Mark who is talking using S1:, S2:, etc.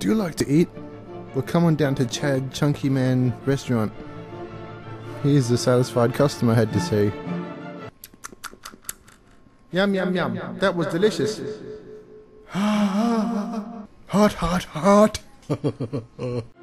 S1: you like to eat? Well, come on down to Chad Chunky Man restaurant. Here's the satisfied customer had to say. Yum, yum, yum. That was delicious. Hot, hot, hot.